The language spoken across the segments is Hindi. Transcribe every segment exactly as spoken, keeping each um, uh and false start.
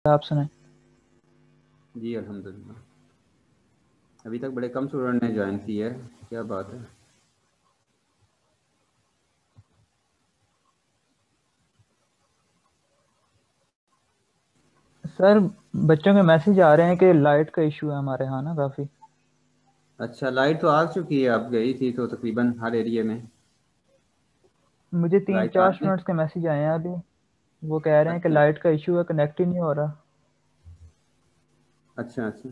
आप सुनाएं। जी अल्हम्दुलिल्लाह। अभी तक बड़े कम स्टूडेंट ने ज्वाइन की है, क्या बात है। सर, बच्चों के मैसेज आ रहे हैं कि लाइट का इशू है हमारे यहाँ ना काफ़ी। अच्छा, लाइट तो आ चुकी है, आप गई थी तो तकरीबन हर एरिया में मुझे तीन लाइट आ चार गई। स्टूडेंट्स के मैसेज आए हैं अभी। वो कह रहे हैं कि अच्छा लाइट का इशू है, कनेक्ट ही नहीं हो रहा। अच्छा अच्छा।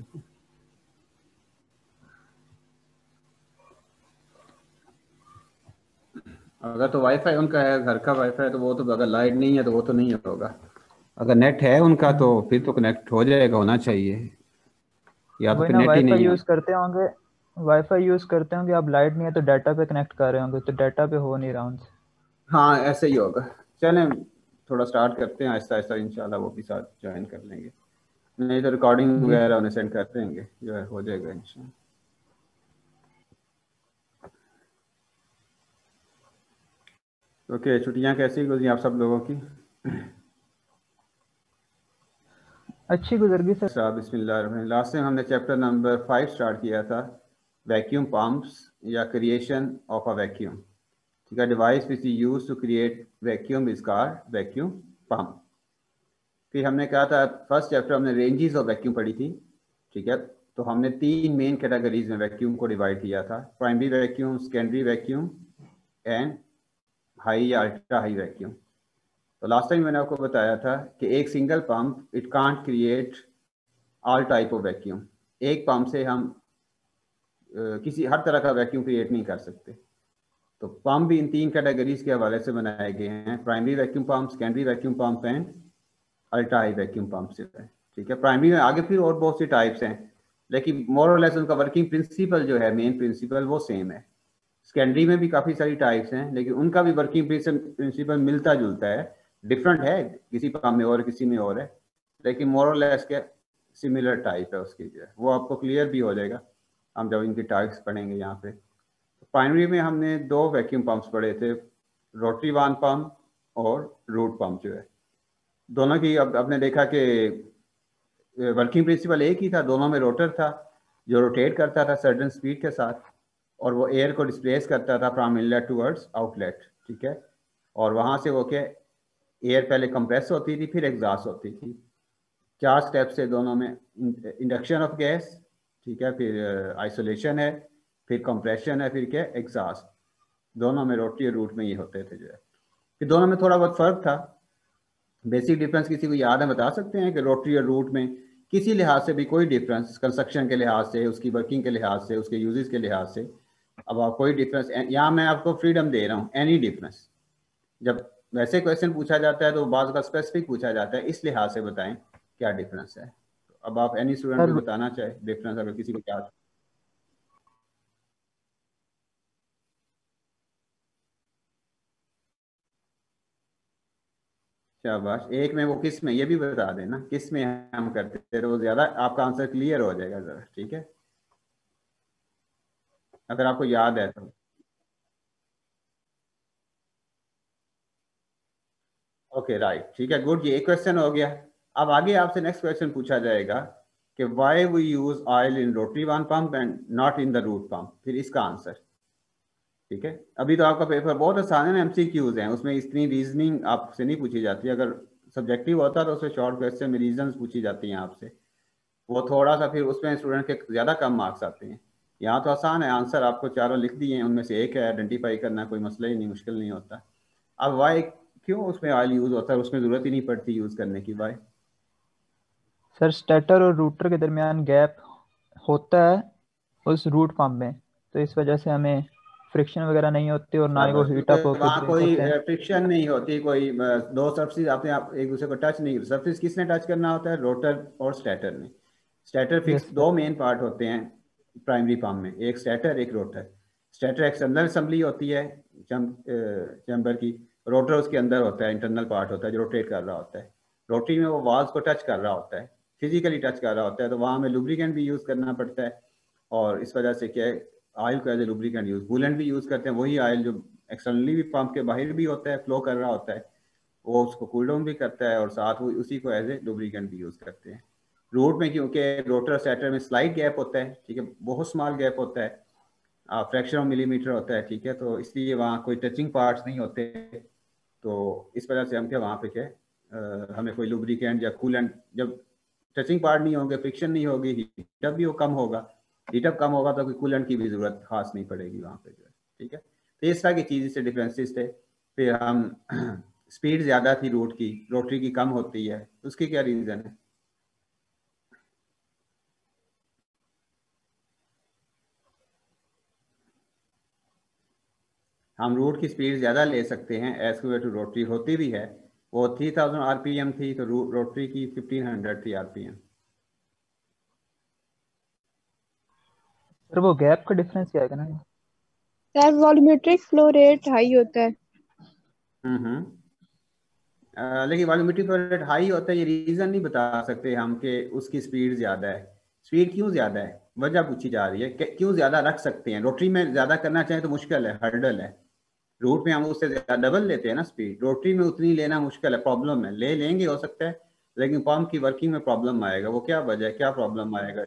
अगर तो वाईफाई उनका है, घर का वाईफाई, तो वो तो, अगर लाइट नहीं है तो वो तो नहीं होगा। अगर नेट है उनका तो हम्म, फिर तो कनेक्ट हो जाएगा, होना चाहिए। या तो वही फिर ना, नेट ही वाईफाई नहीं है। यूज़ करते होंगे। वाईफाई यूज़ करते होंगे, अब लाइट नहीं है तो डाटा पे कनेक्ट कर रहे होंगे, तो डाटा पे हो नहीं रहा उनसे। हाँ ऐसे ही होगा। चलें, थोड़ा स्टार्ट करते हैं आहिस्ता आहिस्ता, इंशाल्लाह वो भी साथ ज्वाइन कर लेंगे। नहीं तो रिकॉर्डिंग जी वगैरह सर। उन्हें सेंड कर देंगे, जो है हो जाएगा इंशाल्लाह। ओके, छुट्टियां कैसी गुजरी आप सब लोगों की। अच्छी गुजर गई सर। साहब बिस्मिल्लाह। लास्ट टाइम हमने चैप्टर नंबर फाइव स्टार्ट किया था, वैक्यूम पंप्स या क्रिएशन ऑफ अ वैक्यूम। ठीक है, device which use to create vacuum is called vacuum pump. फिर हमने कहा था, फर्स्ट चैप्टर हमने रेंजेस ऑफ वैक्यूम पढ़ी थी। ठीक है, तो हमने तीन मेन कैटेगरीज में वैक्यूम को डिवाइड किया था, primary vacuum, secondary vacuum and high या अल्ट्रा हाई वैक्यूम। तो लास्ट टाइम मैंने आपको बताया था कि एक single pump it can't create all type of vacuum. एक पंप से हम अ, किसी हर तरह का वैक्यूम क्रिएट नहीं कर सकते। तो पंप भी इन तीन कैटेगरीज के हवाले से बनाए गए हैं, primary vacuum pump, secondary vacuum pump and ultra high vacuum pump से है। ठीक है, प्राइमरी में आगे फिर और बहुत सी टाइप्स हैं, लेकिन मोर और लेस उनका वर्किंग प्रिंसिपल जो है, मेन प्रिंसिपल वो सेम है। सेकेंडरी में भी काफ़ी सारी टाइप्स हैं, लेकिन उनका भी वर्किंग प्रिंसिपल मिलता जुलता है। डिफरेंट है, किसी पंप में और किसी में और है, लेकिन मोर और लेस के सिमिलर टाइप है उसकी, जो है वो आपको क्लियर भी हो जाएगा हम जब इनकी टाइप्स पढ़ेंगे यहाँ पे। प्राइमरी में हमने दो वैक्यूम पंप्स पढ़े थे, रोटरी वान पंप और रूट पंप जो है। दोनों की अब आपने देखा कि वर्किंग प्रिंसिपल एक ही था, दोनों में रोटर था जो रोटेट करता था सर्टन स्पीड के साथ, और वो एयर को डिस्प्लेस करता था फ्रॉम इनलेट टूवर्ड्स आउटलेट। ठीक है, और वहाँ से वो क्या, एयर पहले कंप्रेस होती थी फिर एग्जॉस्ट होती थी। चार स्टेप से दोनों में, इंडक्शन ऑफ गैस, ठीक है, फिर आइसोलेशन है, फिर कंप्रेशन है, फिर क्या एग्जॉस्ट। दोनों में रोटरी और रूट में ये होते थे जो है। फिर दोनों में थोड़ा बहुत फर्क था। बेसिक डिफरेंस किसी को याद है, बता सकते हैं कि रोटरी और रूट में किसी लिहाज से भी कोई डिफरेंस, कंस्ट्रक्शन के लिहाज से, उसकी वर्किंग के लिहाज से, उसके यूजेस के लिहाज से, अब आप कोई डिफरेंस, यहाँ मैं आपको फ्रीडम दे रहा हूँ, एनी डिफरेंस। जब वैसे क्वेश्चन पूछा जाता है तो बात का स्पेसिफिक पूछा जाता है, इस लिहाज से बताएं क्या डिफरेंस है। तो अब आप एनी स्टूडेंट कोई सर, बताना चाहे डिफरेंस, अगर किसी को याद। शाबाश, एक में वो किस में, ये भी बता देना किस में हम करते थे, तो ज्यादा आपका आंसर क्लियर हो जाएगा जरा। ठीक है, अगर आपको याद है तो। ओके राइट, ठीक है, गुड, ये एक क्वेश्चन हो गया। अब आगे आपसे नेक्स्ट क्वेश्चन पूछा जाएगा कि why we use oil in rotary vane pump and not in the root pump, फिर इसका आंसर। ठीक है, अभी तो आपका पेपर बहुत आसान है ना, एमसीक्यूज हैं, उसमें इतनी रीजनिंग आपसे नहीं पूछी जाती। अगर सब्जेक्टिव होता तो उसमें शॉर्ट क्वेश्चन में रीजंस पूछी जाती हैं आपसे, वो थोड़ा सा फिर उसमें स्टूडेंट के ज़्यादा कम मार्क्स आते हैं। यहाँ तो आसान है, आंसर आपको चारों लिख दिए हैं, उनमें से एक है, आइडेंटिफाई करना कोई मसला ही नहीं, मुश्किल नहीं होता। अब वाई क्यों उसमें ऑयल यूज़ होता है, उसमें ज़रूरत ही नहीं पड़ती यूज़ करने की, वाई। सर स्टेटर और रूटर के दरमियान गैप होता है उस रूट पंप में, तो इस वजह से हमें फ्रिक्शन वगैरह नहीं होती और ना ही वो शाबाश, हीट क्योंकि अप होके वहाँ ब्रेक कोई होते हैं। फ्रिक्शन नहीं होती, कोई अ, दो सरफेस आपने आप एक दूसरे को टच नहीं, सरफेस किसने टच करना होता है, रोटर और स्टेटर ने। Stator yes fix sir. दो मेन पार्ट होते हैं प्राइमरी पंप में, एक स्टेटर एक रोटर। स्टेटर एक्सटर्नल असेंबली होती है चम, चैम्बर की, रोटर उसके अंदर होता है, इंटरनल पार्ट होता है जो रोटेट कर रहा होता है। रोटरी में वो वाल्स को टच कर रहा होता है, फिजिकली टच कर रहा होता है, तो वहाँ हमें लुब्रिकेंट भी यूज़ करना पड़ता है। और इस वजह से क्या है, ऑयल को as a lubricant use, coolant भी यूज़ करते हैं, वही ऑयल जो एक्सटर्नली भी पंप के बाहर भी होता है, फ्लो कर रहा होता है, वो उसको कूल डाउन भी करता है और साथ वो उसी को एज ए लुब्रिकेंट भी यूज़ करते हैं। रूट में क्योंकि रोटर स्टेटर में स्लाइड गैप होता है, ठीक है, बहुत स्मॉल गैप होता है, फ्रैक्शन ऑफ मिलीमीटर होता है, ठीक है, तो इसलिए वहाँ कोई टचिंग पार्ट्स नहीं होते। तो इस वजह से हम क्या वहाँ पे क्या अ, हमें कोई लुब्रिकेंट या कूलेंट, जब टचिंग पार्ट नहीं होंगे, फ्रिक्शन नहीं होगी, हीटअप भी वो कम होगा, हीटअप कम होगा तो कोई कूलेंट की भी ज़रूरत खास नहीं पड़ेगी वहाँ पे जो है, ठीक है। तो इस तरह की चीज़ से डिफरेंसेस थे। फिर हम स्पीड ज़्यादा थी रूट की, रोटरी की कम होती है, उसकी क्या रीज़न है? हम रूट की स्पीड ज़्यादा ले सकते हैं एज कम्पेयर टू रोटरी, होती भी है। वो थ्री थाउजेंड आरपीएम थी तो रोटरी की फिफ्टीन हंड्रेड थी आरपीएम। सर वो गैप का डिफरेंस क्या है ना? Sir volumetric flow rate high होता है। हम्म हम्म अ, लेकिन वॉल्यूमेट्रिक फ्लो रेट हाई होता है, ये रीज़न नहीं बता सकते हम कि उसकी स्पीड ज़्यादा है। स्पीड क्यों ज़्यादा है, वजह पूछी जा रही है कि क्यों ज़्यादा रख सकते हैं। रोटरी में ज़्यादा करना चाहें तो मुश्किल है, हर्डल है। रूट में हम उससे डबल लेते हैं ना स्पीड, रोटरी में उतनी लेना मुश्किल है, प्रॉब्लम है। ले लेंगे हो सकता है, लेकिन पंप की वर्किंग में प्रॉब्लम आएगा। वो क्या वजह है, क्या प्रॉब्लम आएगा?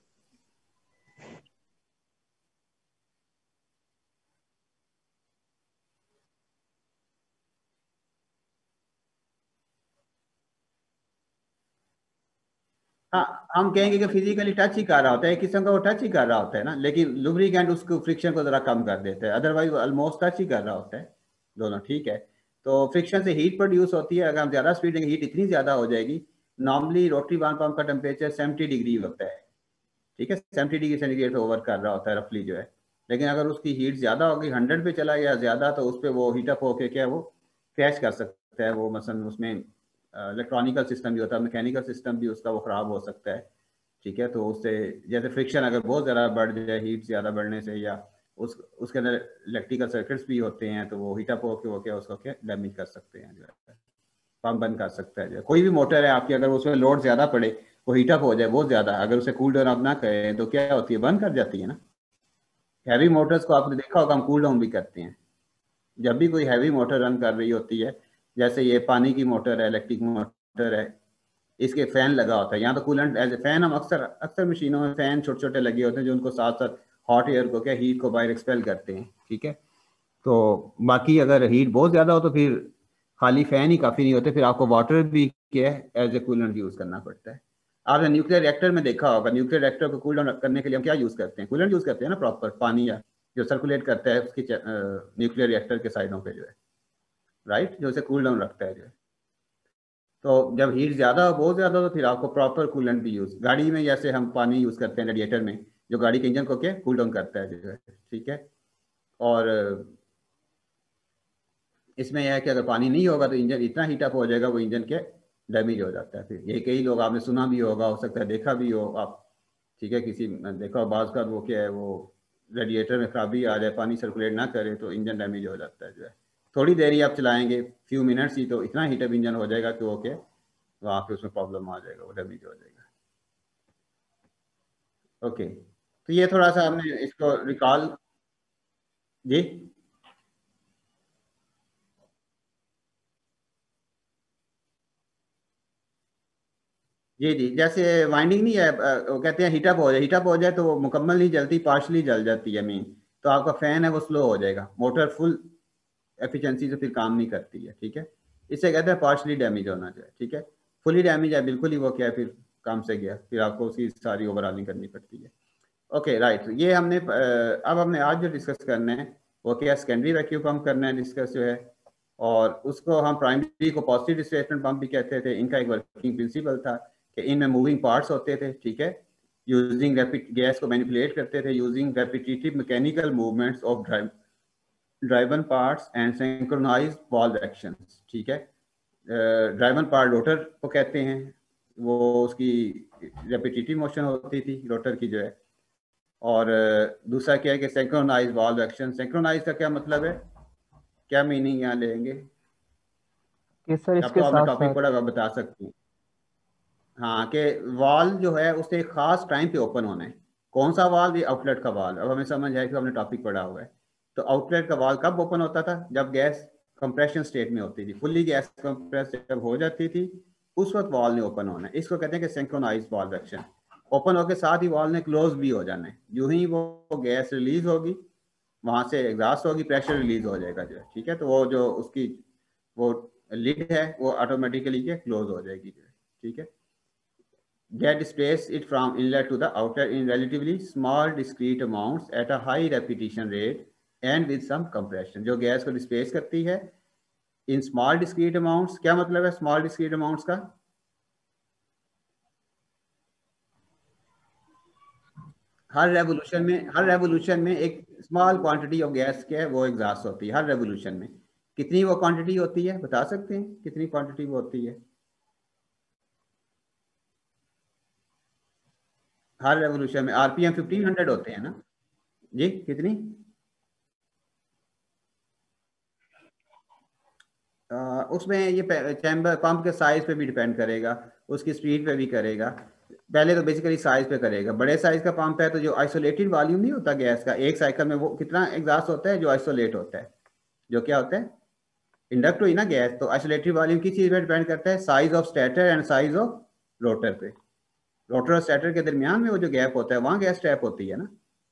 हाँ, हम कहेंगे कि फिजिकली टच ही कर रहा होता है, एक किस्म का वो टच ही कर रहा होता है ना, लेकिन लुब्रिकेंट उसको फ्रिक्शन को जरा कम कर देता है, अदरवाइज वो ऑलमोस्ट टच ही कर रहा होता है दोनों, ठीक है। तो फ्रिक्शन से हीट प्रोड्यूस होती है। अगर हम ज़्यादा स्पीड देंगे हीट इतनी ज़्यादा हो जाएगी। नॉर्मली रोटरी वाल पंप का टेम्परेचर सेवेंटी डिग्री होता है, ठीक है, सेवेंटी डिग्री सेंटीग्रेड पे ओवर कर रहा होता है रफली जो है। लेकिन अगर उसकी हीट ज़्यादा होगी, हंड्रेड पे चला गया ज़्यादा, तो उस पर वो हीटअप होके क्या वो क्रैश कर सकता है। वो मसलन उसमें इलेक्ट्रॉनिकल सिस्टम भी होता है, मैकेनिकल सिस्टम भी उसका वो ख़राब हो सकता है, ठीक है। तो उससे जैसे फ्रिक्शन अगर बहुत ज़्यादा बढ़ जाए हीट ज़्यादा बढ़ने से, या उस उसके अंदर इलेक्ट्रिकल सर्किट्स भी होते हैं, तो वो हीटअप होके वो क्या उसको क्या डैमेज कर सकते हैं जो है, पंप बंद कर सकता है। जो कोई भी मोटर है आपकी, अगर उसमें लोड ज़्यादा पड़े, वो हीटअप हो जाए बहुत ज़्यादा, अगर उसे कूल डाउन आप ना करें तो क्या होती है, बंद कर जाती है ना। हैवी मोटर्स को आपने देखा होगा हम कूल डाउन भी करते हैं जब भी कोई हैवी मोटर रन कर रही होती है। जैसे ये पानी की मोटर है, इलेक्ट्रिक मोटर है, इसके फैन लगा होता है, यहाँ तो कूलेंट एज ए फैन, हम अक्सर अक्सर मशीनों में फैन छोटे छोटे लगे होते हैं जो उनको साथ साथ हॉट एयर को क्या हीट को बाहर एक्सपेल करते हैं, ठीक है। तो बाकी अगर हीट बहुत ज़्यादा हो तो फिर खाली फैन ही काफ़ी नहीं होते, फिर आपको वाटर भी क्या है एज ए कूलेंट यूज़ करना पड़ता है। आपने न्यूक्लियर रिएक्टर में देखा होगा, न्यूक्लियर रिएक्टर को कूल डाउन करने के लिए हम क्या यूज़ करते हैं, कूलेंट यूज़ करते हैं ना, प्रॉपर पानी या जो सर्कुलेट करता है उसकी न्यूक्लियर रिएक्टर के साइडों पे जो है, राइट, जो उसे कूल डाउन रखता है जो है। तो जब हीट ज़्यादा हो, बहुत ज़्यादा, तो फिर आपको प्रॉपर कूलेंट भी यूज़, गाड़ी में जैसे हम पानी यूज़ करते हैं रेडिएटर में, जो गाड़ी के इंजन को क्या कूल डाउन करता है जो है, ठीक है। और इसमें यह है कि अगर पानी नहीं होगा तो इंजन इतना हीटअप हो जाएगा, वो इंजन के डैमेज हो जाता है। फिर ये कई लोग आपने सुना भी होगा, हो सकता है देखा भी हो आप, ठीक है, किसी देखा बाज का वो क्या है, वो रेडिएटर में खराबी आ जाए, पानी सर्कुलेट ना करे तो इंजन डैमेज हो जाता है जो है। थोड़ी देर ही आप चलाएंगे, फ्यू मिनट्स ही, तो इतना हीटअप इंजन हो जाएगा कि वो क्या वहाँ पे उसमें प्रॉब्लम आ जाएगा, वो डैमेज हो जाएगा। ओके, तो ये थोड़ा सा हमने इसको रिकॉल। जी जी जी, जैसे वाइंडिंग नहीं है, अ, वो कहते हैं हीटअप हो जाए, हीटअप हो जाए तो वो मुकम्मल नहीं जलती, पार्शली जल जाती है मीन, तो आपका फैन है वो स्लो हो जाएगा, मोटर फुल एफिशिएंसी से फिर काम नहीं करती है, ठीक है। इसे कहते हैं पार्शली डैमेज होना चाहिए, ठीक है। फुली डैमेज है बिल्कुल ही, वो क्या है फिर काम से गया, फिर आपको उसकी सारी ओवरऑलिंग करनी पड़ती है। ओके राइट, ये हमने अ, अब हमने आज जो डिस्कस करना है वो क्या सेकेंडरी वैक्यूम पंप करना है डिस्कस जो है, और उसको हम प्राइमरी को पॉजिटिव डिस्प्लेसमेंट पंप भी कहते थे। इनका एक वर्किंग प्रिंसिपल था कि इनमें मूविंग पार्ट्स होते थे, ठीक है, यूजिंग रैपिड गैस को मैनिपुलेट करते थे using repetitive mechanical movements of drive driven parts and synchronised valve actions, ठीक है। ड्राइवन पार्ट रोटर को कहते हैं, वो उसकी रेपिटेटिव मोशन होती थी रोटर की जो है। और दूसरा क्या है कि सिंक्रोनाइज वाल्व एक्शन, सिंक्रोनाइज का क्या मतलब है, क्या मीनिंग यहाँ लेंगे? कि सर अब इसके तो आपने साथ टॉपिक साथ। पढ़ा होगा, बता सकती हूँ। हाँ, कि वाल्व जो है उसे एक खास टाइम पे ओपन होना है। कौन सा वाल्व? ये आउटलेट का वाल्व। अब हमें समझ आया कि हमने टॉपिक पढ़ा हुआ है। तो आउटलेट का वाल्व कब ओपन होता था? जब गैस कंप्रेशन स्टेट में होती थी। फुल्ली गैस कंप्रेस जब हो जाती थी उस वक्त वॉल ने ओपन होना है, इसको कहते हैं कि सिंक्रोनाइज वॉल्व एक्शन। ओपन होकर साथ ही वॉल ने क्लोज भी हो जाना है। यूं ही वो गैस रिलीज होगी, वहां से एग्जॉस्ट होगी, प्रेशर रिलीज हो जाएगा जो है, ठीक है। तो वो जो उसकी वो लिड है वो ऑटोमेटिकली के क्लोज हो जाएगी जो है, ठीक है। Get space it from inlet to the outer in relatively small discrete amounts at a high repetition rate and with some compression। जो गैस को डिस्पेस करती है इन स्मॉल डिस्क्रीट अमाउंट्स। क्या मतलब है स्मॉल डिस्क्रीट अमाउंट्स का? हर रेवोल्यूशन में हर रेवोल्यूशन में एक स्मॉल क्वांटिटी ऑफ गैस क्या है वो एग्जॉस्ट होती है हर रेवोल्यूशन में। कितनी वो क्वांटिटी होती है बता सकते हैं? कितनी क्वांटिटी वो होती है हर रेवोल्यूशन में? आरपीएम फिफ्टीन हंड्रेड होते हैं ना जी? कितनी? आ, उसमें ये चैम्बर पंप के साइज पे भी डिपेंड करेगा, उसकी स्पीड पे भी करेगा। पहले तो बेसिकली साइज पे करेगा। बड़े साइज का पंप है तो जो आइसोलेटेड वॉल्यूम नहीं होता गैस का, एक साइकिल में वो कितना एग्जॉस्ट होता है जो आइसोलेट होता है, जो क्या होता है इंडक्ट हुई ना गैस, तो आइसोलेटेड वॉल्यूम किस चीज पे डिपेंड करता है? Size of stator and size of rotor पे। रोटर और स्टेटर के दरमियान में वो जो गैप होता है वहां गैस ट्रैप होती है ना,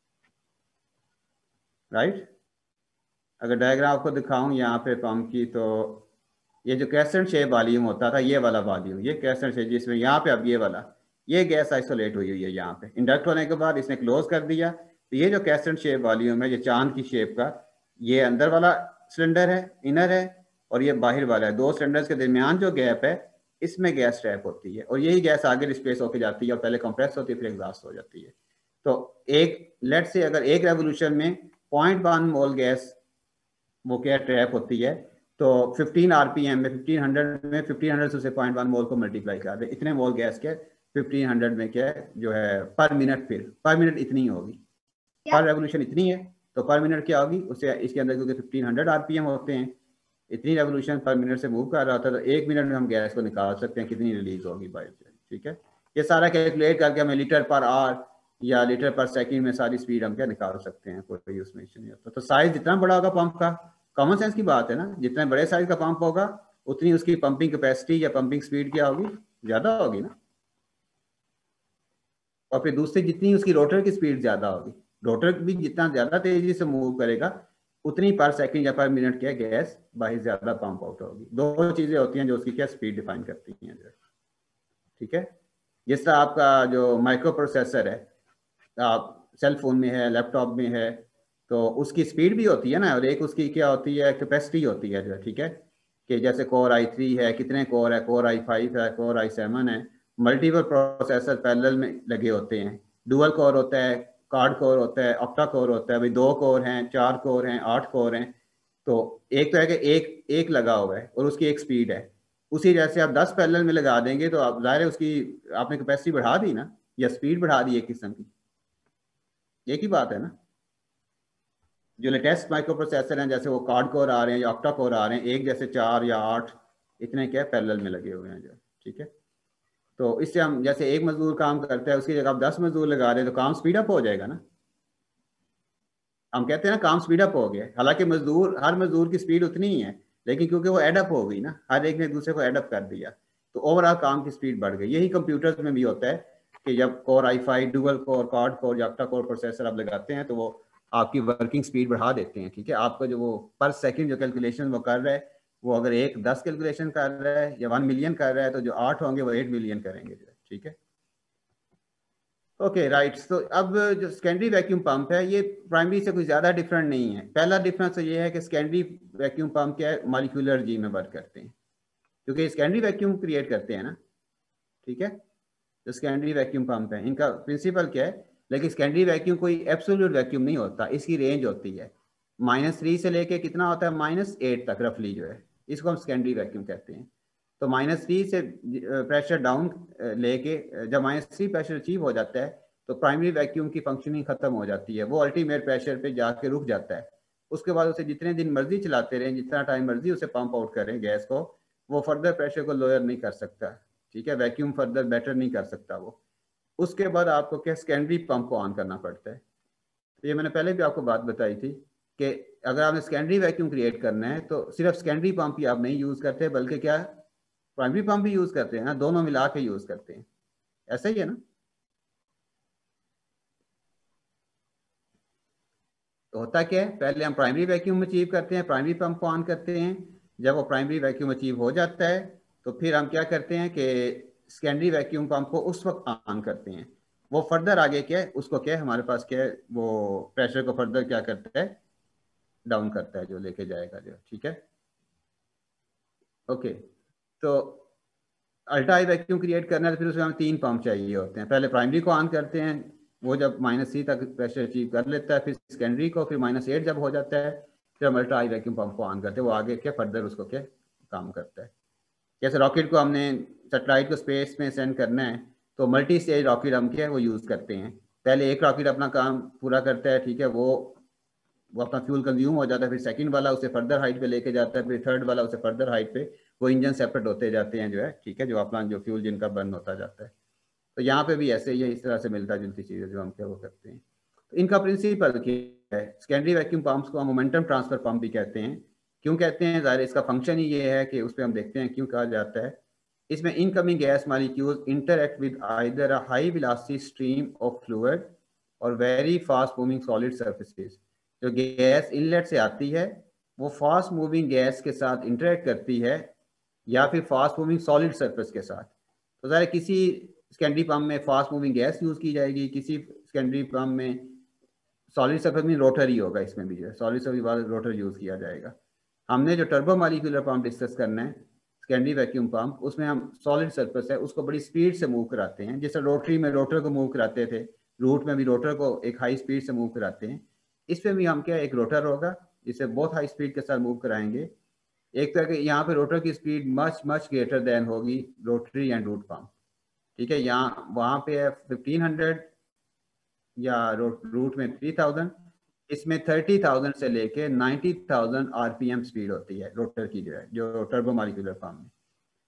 राइट। अगर डायग्राम आपको दिखाऊं यहाँ पे पंप की, तो ये जो क्रेसेंट शेप वॉल्यूम होता था, ये वाला वॉल्यूम, ये क्रेसेंट शेप, जिसमें यहाँ पे अब ये वाला ये गैस आइसोलेट हुई हुई है यहाँ पे। इंडक्ट होने के बाद इसने क्लोज कर दिया, तो ये जो क्रेसेंट शेप वॉल्यूम है, ये चांद की शेप का, ये अंदर वाला सिलेंडर है, इनर है, और ये बाहर वाला है। दो सिलेंडर्स के दरमियान जो गैप है इसमें गैस ट्रैप होती है, और यही गैस आगे डिस्प्लेस होकर जाती है और पहले कंप्रेस होती है फिर एग्जॉस्ट हो जाती है। तो एक लेट से अगर एक रेवोल्यूशन में पॉइंट वन मोल गैस वो क्या ट्रैप होती है, तो फिफ्टीन आरपीएम में फिफ्टीन हंड्रेड में फिफ्टीन हंड्रेड से पॉइंट वन मोल को मल्टीप्लाई कर दे, इतने मोल गैस के फिफ्टीन हंड्रेड में क्या है जो है पर मिनट, फिर पर मिनट इतनी होगी, पर रेवोल्यूशन इतनी है तो पर मिनट क्या होगी उससे, इसके अंदर क्योंकि फिफ्टीन हंड्रेड आरपीएम होते हैं, इतनी रेवोल्यूशन पर मिनट से मूव कर रहा था, तो एक मिनट में हम गैस को निकाल सकते हैं कितनी रिलीज होगी बाहर से, ठीक है। ये सारा कैलकुलेट करके हमें लीटर पर आवर या लीटर पर सेकंड में सारी स्पीड हम क्या निकाल सकते हैं, कोई उसमें इशू नहीं होता। तो साइज जितना बड़ा होगा पंप का, कॉमन सेंस की बात है ना, जितने बड़े साइज का पंप होगा उतनी उसकी पंपिंग कैपेसिटी या पंपिंग स्पीड क्या होगी, ज्यादा होगी ना। और फिर दूसरी जितनी उसकी रोटर की स्पीड ज्यादा होगी, रोटर भी जितना ज्यादा तेजी से मूव करेगा उतनी पर सेकंड या पर मिनट क्या गैस बाहर ज्यादा पंप आउट होगी। दो चीजें होती हैं जो उसकी क्या स्पीड डिफाइन करती हैं जो, ठीक है। जिस तरह आपका जो माइक्रो प्रोसेसर है, आप सेल फोन में है, लैपटॉप में है, तो उसकी स्पीड भी होती है ना, और एक उसकी क्या होती है कैपेसिटी होती है जो, ठीक है। कि जैसे कोर आई थ्री है, कितने कोर है, कोर आई फाइव है, कोर आई सेवन है, मल्टीपल प्रोसेसर पैरेलल में लगे होते हैं। डुअल कोर होता है, कार्ड कोर होता है, ऑक्टा कोर होता है, भाई दो कोर हैं, चार कोर हैं, आठ कोर हैं। तो एक तो है कि एक एक लगा हुआ है और उसकी एक स्पीड है, उसी जैसे आप दस पैरेलल में लगा देंगे तो आप जाहिर है उसकी आपने कैपेसिटी बढ़ा दी ना, या स्पीड बढ़ा दी एक किस्म की, एक ही बात है ना। जो लेटेस्ट माइक्रो प्रोसेसर हैं जैसे वो कार्ड कोर आ रहे हैं या ऑक्टा कोर आ रहे हैं, एक जैसे चार या आठ इतने क्या पैरेलल में लगे हुए हैं जो, ठीक है। तो इससे हम जैसे एक मजदूर काम करता है उसकी जगह आप दस मजदूर लगा रहे हैं तो काम स्पीड अप हो जाएगा ना। हम कहते हैं ना काम स्पीड अप हो गया, हालांकि मजदूर हर मजदूर की स्पीड उतनी ही है, लेकिन क्योंकि वो एडअप हो गई ना, हर एक ने एक दूसरे को एडअप कर दिया तो ओवरऑल काम की स्पीड बढ़ गई। यही कंप्यूटर्स में भी होता है कि जब core i five, dual core, quad core या ऑक्टा कोर प्रोसेसर आप लगाते हैं तो वो आपकी वर्किंग स्पीड बढ़ा देते हैं, ठीक है। आपका जो वो पर सेकंड जो कैलकुलेशन वो कर रहा है, वो अगर एक दस कैलकुलेशन कर रहा है या वन मिलियन कर रहा है तो जो आठ होंगे वो एट मिलियन करेंगे, ठीक है। Okay right. तो अब जो सेकेंडरी वैक्यूम पंप है ये प्राइमरी से कुछ ज़्यादा डिफरेंट नहीं है। पहला डिफरेंस तो ये है कि सेकेंडरी वैक्यूम पंप क्या है, मॉलिक्यूलर जी में वर्क करते हैं, क्योंकि सेकेंडरी वैक्यूम क्रिएट करते हैं ना, ठीक है। जो सेकेंडरी वैक्यूम पंप है इनका प्रिंसिपल क्या है, लेकिन सेकेंडरी वैक्यूम कोई एब्सोल्यूट वैक्यूम नहीं होता, इसकी रेंज होती है माइनस थ्री से लेके कितना होता है माइनस एट तक रफली जो है, इसको हम सेकेंडरी वैक्यूम कहते हैं। तो माइनस थ्री से प्रेशर डाउन लेके जब माइनस थ्री प्रेशर अचीव हो जाता है तो प्राइमरी वैक्यूम की फंक्शनिंग खत्म हो जाती है, वो अल्टीमेट प्रेशर पे जाके रुक जाता है। उसके बाद उसे जितने दिन मर्जी चलाते रहें, जितना टाइम मर्जी उसे पंप आउट करें गैस को, वो फर्दर प्रेशर को लोअर नहीं कर सकता, ठीक है। वैक्यूम फर्दर बेटर नहीं कर सकता वो। उसके बाद आपको क्या सेकेंडरी पंप को ऑन करना पड़ता है। तो ये मैंने पहले भी आपको बात बताई थी कि अगर आपने सेकेंडरी वैक्यूम क्रिएट करना है तो सिर्फ सेकेंडरी पंप ही आप नहीं यूज़ करते बल्कि क्या प्राइमरी पंप भी यूज़ करते हैं ना, दोनों मिला के यूज़ करते हैं, ऐसा ही है ना। तो होता क्या है, पहले हम प्राइमरी वैक्यूम अचीव करते हैं, प्राइमरी पंप को ऑन करते हैं। जब वो प्राइमरी वैक्यूम अचीव हो जाता है तो फिर हम क्या करते हैं कि सेकेंडरी वैक्यूम पंप को उस वक्त ऑन करते हैं। वो फर्दर आगे क्या है, उसको क्या है, हमारे पास क्या है, वो प्रेशर को फर्दर क्या करता है, डाउन करता है, जो लेके जाएगा जो, ठीक है। ओके, तो अल्ट्रा हाई वैक्यूम क्रिएट करना है तो फिर उसमें हमें तीन पंप चाहिए होते हैं। पहले प्राइमरी को ऑन करते हैं, वो जब माइनस सी तक प्रेशर अचीव कर लेता है, फिर सेकेंडरी को, फिर माइनस एट जब हो जाता है फिर हम अल्ट्रा हाई वैक्यूम पंप को ऑन करते हैं, वो आगे क्या फर्दर उसको क्या काम करता है। जैसे रॉकेट को हमने सैटेलाइट को स्पेस में सेंड करना है तो मल्टी स्टेज रॉकेट हम क्या है वो यूज़ करते हैं। पहले एक रॉकेट अपना काम पूरा करता है, ठीक है, वो वो अपना फ्यूल कंज्यूम हो जाता है, फिर सेकंड वाला उसे फर्दर हाइट पे लेके जाता है, फिर थर्ड वाला उसे फर्दर हाइट पे, वो इंजन सेपरेट होते जाते हैं जो है, ठीक है, जो अपना जो फ्यूल जिनका बर्न होता जाता है। तो यहाँ पे भी ऐसे ही है, इस तरह से मिलता जुलती चीज़ें जो हम क्या वो करते हैं। तो इनका प्रिंसिपल क्या है, सेकेंडरी वैक्यूम पंप्स को हम मोमेंटम ट्रांसफर पंप भी कहते हैं। क्यों कहते हैं, ज़ाहिर इसका फंक्शन ही ये है कि उस पर हम देखते हैं क्यों कहा जाता है। इसमें incoming gas molecules interact with either a high velocity stream of fluid और very fast moving solid surfaces. जो गैस इनलेट से आती है वो फास्ट मूविंग गैस के साथ इंटरेक्ट करती है या फिर फास्ट मूविंग सॉलिड सरफेस के साथ। तो ज़रा किसी सेकेंडरी पंप में फास्ट मूविंग गैस यूज़ की जाएगी, किसी सेकेंडरी पंप में सॉलिड सरफेस में रोटर ही होगा, इसमें भी जो है सॉलिड सरफेस बाद रोटर यूज़ किया जाएगा। हमने जो टर्बो मालिक्यूलर पंप डिस्कस करना है, सेकेंडरी वैक्यूम पंप, उसमें हम सॉलिड सरफेस है उसको बड़ी स्पीड से मूव कराते हैं, जैसे रोटरी में रोटर को मूव कराते थे, रूट में भी रोटर को एक हाई स्पीड से मूव कराते हैं। इसमें भी हम क्या, एक रोटर होगा जिसे बहुत हाई स्पीड के साथ मूव कराएंगे। एक तरह के यहाँ पे रोटर की speed much much greater than होगी रोटरी एंड रूट पंप, ठीक है। यहाँ वहाँ पे है फिफ्टीन हंड्रेड या रूट में थ्री थाउजेंड, इसमें थर्टी थाउजेंड से लेके नाइन्टी थाउजेंड आरपीएम स्पीड होती है रोटर की, जो है जो टर्बो मालिक्यूलर पंप में।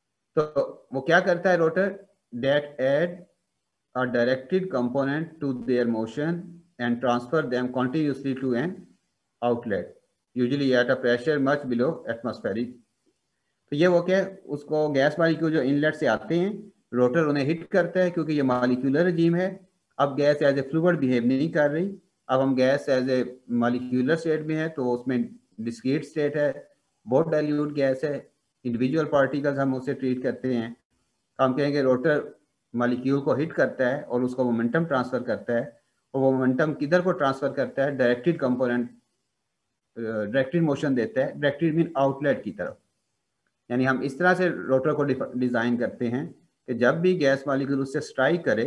तो वो क्या करता है rotor, that add a directed component to their motion and transfer them continuously to an outlet usually at a pressure much below atmospheric. तो ये वो क्या, उसको गैस मालिक्यूल जो इनलेट से आते हैं, रोटर उन्हें हिट करता है क्योंकि ये मालिक्यूलर रजीम है। अब gas as a fluid behave नहीं कर रही, अब हम gas as a molecular state में है, तो उसमें डिस्क्रीट स्टेट है, बहुत डाइल्यूट गैस है, इंडिविजुअल पार्टिकल्स हम उसे ट्रीट करते हैं। हम कहेंगे रोटर मालिक्यूल को हिट करता है और उसको मोमेंटम ट्रांसफर करता है, और वो मोमेंटम किधर को ट्रांसफर करता है, डायरेक्टेड कंपोनेंट, डायरेक्टेड मोशन देता है, डायरेक्टेड मीन आउटलेट की तरफ। यानी हम इस तरह से रोटर को डिज़ाइन करते हैं कि जब भी गैस मालिक्यूल उससे स्ट्राइक करे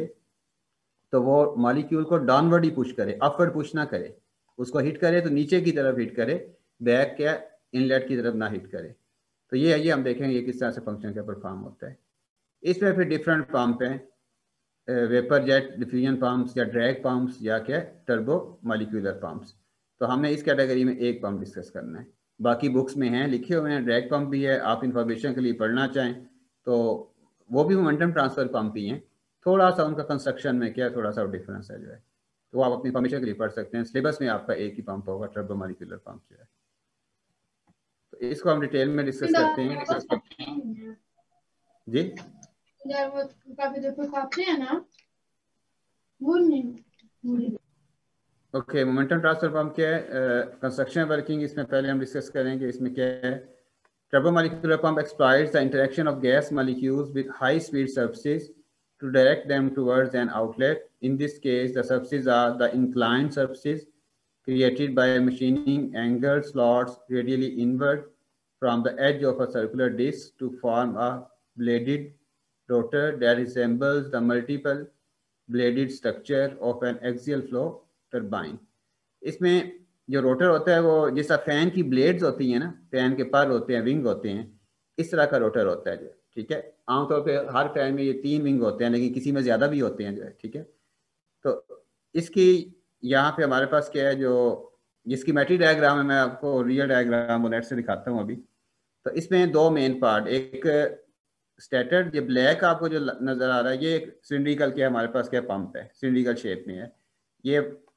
तो वो मालिक्यूल को डाउनवर्ड ही पुश करे, अपवर्ड पुश ना करे। उसको हिट करे तो नीचे की तरफ हिट करे, बैक क्या इनलेट की तरफ ना हिट करे। तो ये ये हम देखेंगे ये किस तरह से फंक्शन का परफॉर्म होता है। इसमें फिर डिफरेंट पंप हैं, वेपर जेट डिफ्यूजन पंप्स या ड्रैग पंप्स या क्या टर्बो मालिक्यूलर पंप्स। तो हमने इस कैटेगरी में एक पंप डिस्कस करना है, बाकी बुक्स में हैं लिखे हुए हैं, ड्रैग पंप भी है, आप इंफॉर्मेशन के लिए पढ़ना चाहें तो वो भी मोमेंटम ट्रांसफर पंप ही हैं, थोड़ा सा उनका कंस्ट्रक्शन में क्या थोड़ा सा डिफरेंस है जो है, तो आप अपनी इंफॉर्मेशन के लिए पढ़ सकते हैं। सिलेबस में आपका एक ही पंप होगा, टर्बो मालिक्यूलर पंप जो है। तो इसको हम डिटेल में डिस्कस करते हैं जी। ओके, मोमेंटम ट्रांसफर पंप क्या है, कंस्ट्रक्शन वर्किंग इसमें पहले हम डिस्कस करेंगे। इसमें क्या है, turbomolecular pump exploits the interaction of gas molecules with high speed surfaces to direct them towards an outlet. In this case, the surfaces are the inclined surfaces created by machining angled slots radially inward from the edge of a circular disc to form a bladed rotor that resembles the multiple bladed structure of an axial flow turbine. इसमें जो रोटर होता है वो जैसा फैन की ब्लेड्स होती हैं ना, फैन के पर होते हैं, विंग होते हैं, इस तरह का रोटर होता है जो, ठीक है। आमतौर पे हर फैन में ये तीन विंग होते हैं, लेकिन किसी में ज़्यादा भी होते हैं जो है, ठीक है। तो इसकी यहाँ पे हमारे पास क्या है, जो जिसकी मैट्री डायग्राम है, मैं आपको रियल डायग्राम नेट से दिखाता हूँ अभी। तो इसमें दो मेन पार्ट, एक स्टेटर, ये ब्लैक आपको जो नज़र आ रहा है, ये एक सिलिंड्रिकल के हमारे पास क्या पंप है, सिलिंड्रिकल शेप में है। ये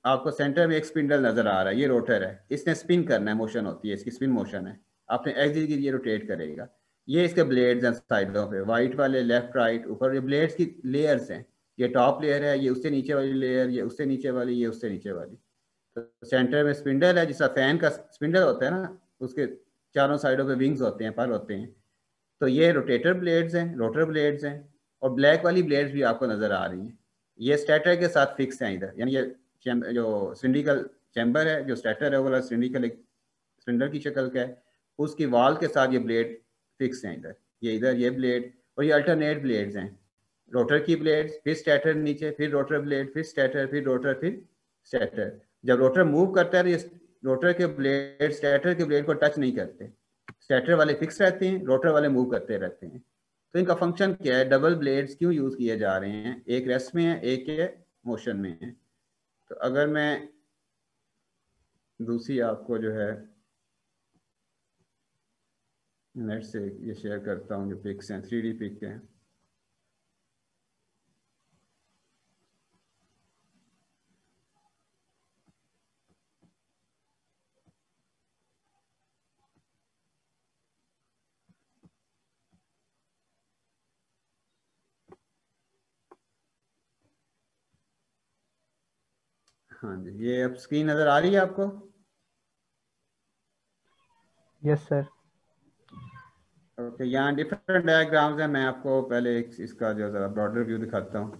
आपको सेंटर में एक स्पिंडल नजर आ रहा है, ये रोटर है, इसने स्पिन करना है, मोशन होती है इसकी, स्पिन मोशन है, आपने एक्सिस की ये रोटेट करेगा। ये इसके ब्लेड्स हैं साइडों पे, वाइट वाले लेफ्ट राइट ऊपर, ये ब्लेड्स की लेयर्स हैं, ये टॉप लेयर है, ये उससे नीचे वाली लेयर, ये उससे नीचे वाली, ये उससे नीचे वाली। तो सेंटर में स्पिंडल है, जिसका फैन का स्पिंडल होता है ना, उसके चारों साइडों पे विंग्स होते हैं, पर होते हैं। तो ये रोटेटर ब्लेड्स हैं, रोटर ब्लेड्स हैं, और ब्लैक वाली ब्लेड्स भी आपको नजर आ रही हैं। ये स्टेटर के साथ फिक्स हैं इधर, यानी ये जो सिलिंड्रिकल चैम्बर है, जो स्टेटर है वो वाला सिलिंड्रिकल एक सिलेंडर की शक्ल का है, उसकी वॉल के साथ ये ब्लेड फिक्स हैं इधर, ये इधर ये ब्लेड, और ये अल्टरनेट ब्लेड्स हैं, रोटर की ब्लेड्स, फिर स्टेटर नीचे, फिर रोटर ब्लेड, फिर स्टेटर, फिर रोटर, फिर स्टेटर। जब रोटर मूव करता है तो ये रोटर के ब्लेड स्टेटर के ब्लेड को टच नहीं करते, स्टेटर वाले फिक्स रहते हैं, रोटर वाले मूव करते रहते हैं। तो इनका फंक्शन क्या है, डबल ब्लेड्स क्यों यूज किए जा रहे हैं, एक रेस्ट में है, एक के मोशन में है। तो अगर मैं दूसरी आपको जो है नेट से ये शेयर करता हूँ, जो पिक्स हैं थ्री डी पिक हैं, हाँ जी, ये अब स्क्रीन नजर आ रही है आपको? Yes sir. ओके, यहाँ डिफरेंट डायग्राम्स हैं, मैं आपको पहले एक इसका जो ज़रा ब्रॉडर व्यू दिखाता हूँ।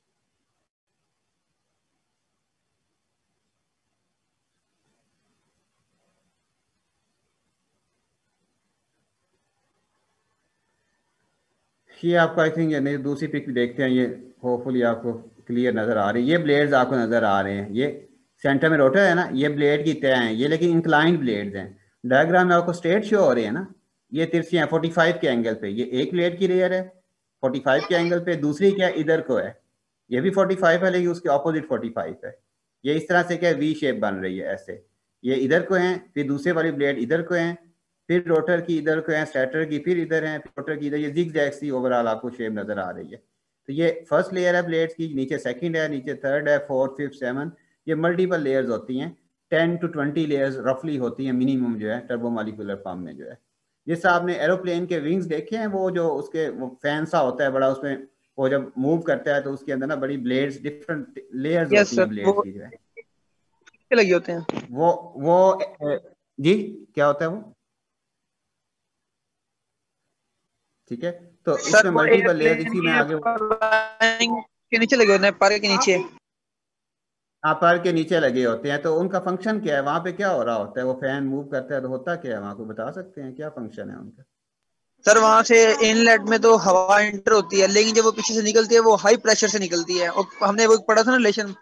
ये आपको आई थिंक नहीं, दूसरी पिक भी देखते हैं, ये होपफुली आपको क्लियर नज़र आ रही है। ये ब्लेड्स आपको नज़र आ रहे हैं, ये सेंटर में रोटर है ना, ये ब्लेड की तय हैं ये, लेकिन इंक्लाइंड ब्लेड्स हैं। डायग्राम में आपको स्ट्रेट शो हो रहे हैं ना, ये तिरछी हैं फोर्टी फाइव के एंगल पे, ये एक ब्लेड की लेयर है फोर्टी फाइव के एंगल पे, दूसरी क्या इधर को है, ये भी फोर्टी फाइव है लेकिन उसके ऑपोजिट फोर्टी फाइव है। ये इस तरह से क्या वी शेप बन रही है ऐसे, ये इधर को हैं, फिर दूसरे वाली ब्लेड इधर को हैं, फिर रोटर की इधर को है, स्टेटर की फिर इधर है, फिर रोटर की इधर, ये जिगजैग सी ओवरऑल आपको शेप नजर आ रही है। तो ये फर्स्ट लेयर है ब्लेड्स की, नीचे सेकंड है, नीचे थर्ड है, फोर्थ फिफ्थ सेवन, ये मल्टीपल लेयर्स होती हैं, टेन टू ट्वेंटी लेयर्स रफली होती हैं मिनिमम जो है टर्बोमोलिकुलर पंप में जो है। जैसे आपने एरोप्लेन के विंग्स देखे हैं, वो जो उसके वो फैन सा होता है बड़ा, उसमें वो जब मूव करता है तो उसके अंदर ना बड़ी ब्लेड्स, डिफरेंट लेयर्स यस होती सर, हैं ब्लेड्स वो की जो है, लगे होते हैं। वो वो जी क्या होता है वो, ठीक है। तो सर इसमें वो मल्टीपल लेयर्स, एयरप्लेन इसकी मैं के आगे फ्लाइंग के नीचे लगे होते हैं, पर के नीचे। आपार के नीचे लगे होते हैं, तो उनका फंक्शन क्या है, वहां पे क्या हो रहा होता है, वो फैन मूव करता है तो होता क्या है वहां को बता सकते हैं, क्या फंक्शन है उनका? सर वहां से इनलेट में तो हवा एंटर होती है, लेकिन जब वो पीछे से निकलती है वो हाई प्रेशर से निकलती है, और हमने वो पढ़ा था ना रिलेशन,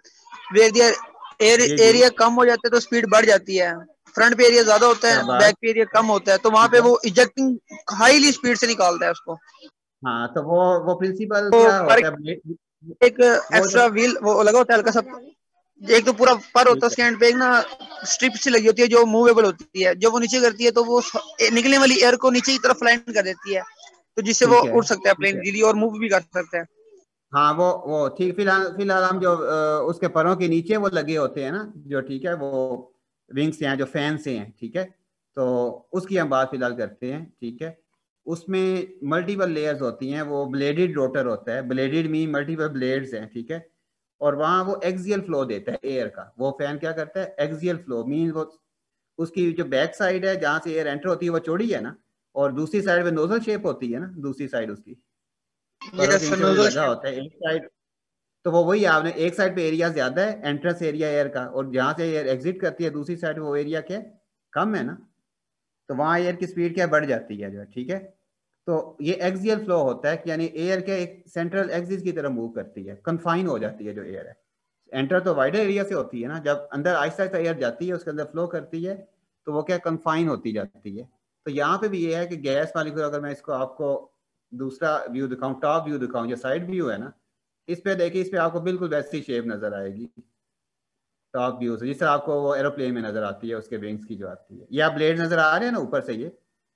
एयर जी जी, एरिया कम हो जाता है तो स्पीड बढ़ जाती है, फ्रंट पे एरिया ज्यादा होता है, शाबाश, बैक पे एरिया कम होता है, तो वहां ठीक पे है। वो इजेक्टिंग हाईली स्पीड से निकालता है उसको। हाँ, तो वो वो प्रिंसिपल तो क्या पर होता है ब्लेड, एक वो एक्स्ट्रा जो, व्हील वो लगा होता है हल्का सा, एक तो पूरा पर होता है, ठीक है, उसके एंड पे एक ना स्ट्रिप सी लगी होती है जो मूवेबल होती है, जब वो नीचे करती है तो वो निकलने वाली एयर को नीचे की तरफ लैंड कर देती है, तो जिससे वो ठीक है, उड़ सकता है ठीक प्लेन है। इजीली और मूव भी कर सकता है। हाँ, वो वो ठीक, फिलहाल फिलहाल हम जो अ, उसके परों के नीचे वो लगे होते हैं ना जो, ठीक है, वो विंग्स से हैं जो फैन से हैं, ठीक है। तो उसकी हम बात फिलहाल करते हैं, ठीक है। उसमें मल्टीपल लेयर्स होती हैं, वो ब्लेडेड रोटर होता है, ब्लेडेड मीन मल्टीपल ब्लेड्स हैं, ठीक है। और वहाँ वो एक्सियल फ्लो देता है एयर का, वो फैन क्या करता है, एक्सियल फ्लो मीन वो उसकी जो बैक साइड है जहाँ से एयर एंटर होती है वो चौड़ी है ना, और दूसरी साइड में नोजल शेप होती है ना, दूसरी साइड उसकी परों के यस नीचे वो जो नोजल लगा शेप। होता है एक साइड, तो वो वही आपने एक साइड पे एरिया ज्यादा है एंट्रेंस एरिया एयर का, और जहां से एयर एग्जिट करती है दूसरी साइड वो एरिया क्या है, कम है ना, तो वहां एयर की स्पीड क्या बढ़ जाती है जो है, ठीक है। तो ये एक्सियल फ्लो होता है कि यानी एयर क्या एक सेंट्रल एक्सिस की तरफ मूव करती है, कन्फाइन हो जाती है जो एयर है, एंटर तो वाइडर एरिया से होती है ना, जब अंदर आहिस्ता आहिस्ता एयर जाती है उसके अंदर फ्लो करती है तो वो क्या कन्फाइन होती जाती है। तो यहाँ पे भी ये है कि गैस मालिक्यूल, अगर मैं इसको आपको दूसरा व्यू दिखाऊं, टॉप व्यू दिखाऊं, जो साइड व्यू है ना, इस पे देखिए, इस पे आपको बिल्कुल वैसी शेप नजर आएगी टॉप व्यू से, जिस तरह आपको वो एरोप्लेन में नजर आती है उसके विंग्स की जो आती है। ये आप ब्लेड नजर आ रहे हैं ना ऊपर से, ये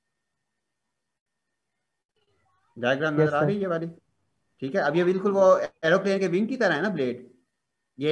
डायग्राम नजर यस आ सर। रही है ये वाली, ठीक है। अब ये बिल्कुल वो एरोप्लेन के विंग की तरह है ना ब्लेड, ये